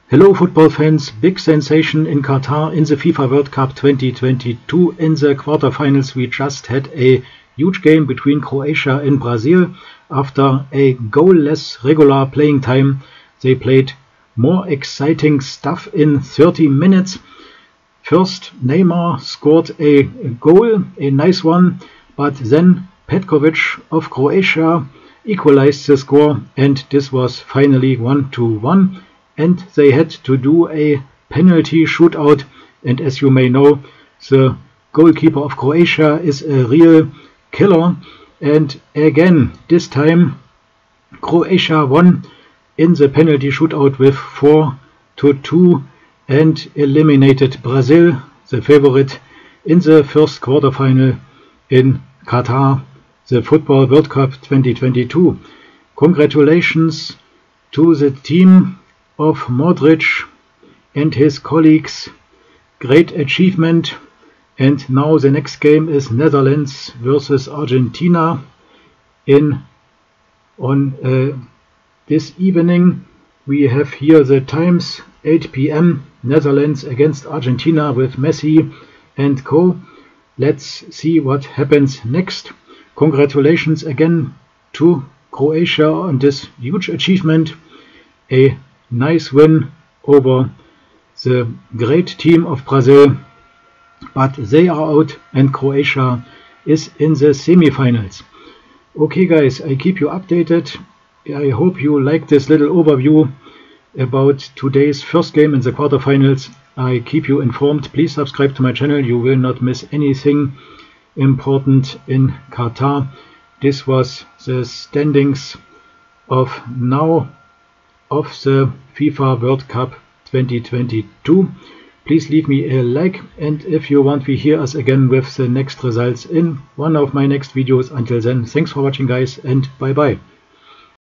Hello football fans, big sensation in Qatar in the FIFA World Cup 2022. In the quarterfinals we just had a huge game between Croatia and Brazil. After a goalless regular playing time, they played more exciting stuff in 30 minutes. First, Neymar scored a goal, a nice one, but then Petkovic of Croatia equalized the score, and this was finally 1-1. And they had to do a penalty shootout, and as you may know, the goalkeeper of Croatia is a real killer. And again, this time Croatia won in the penalty shootout with 4-2 and eliminated Brazil, the favorite, in the first quarterfinal in Qatar, the Football World Cup 2022. Congratulations to the team of Modric and his colleagues. Great achievement. And now the next game is Netherlands versus Argentina on this evening. We have here the times, 8 p.m. Netherlands against Argentina with Messi and co. Let's see what happens next. Congratulations again to Croatia on this huge achievement. A nice win over the great team of Brazil, but they are out and Croatia is in the semi-finals. Okay guys, I keep you updated. I hope you like this little overview about today's first game in the quarterfinals. I keep you informed. Please subscribe to my channel. You will not miss anything important in Qatar. This was the standings of now of the FIFA World Cup 2022. Please leave me a like, and if you want to hear us again with the next results in one of my next videos. Until then, thanks for watching guys, and bye bye.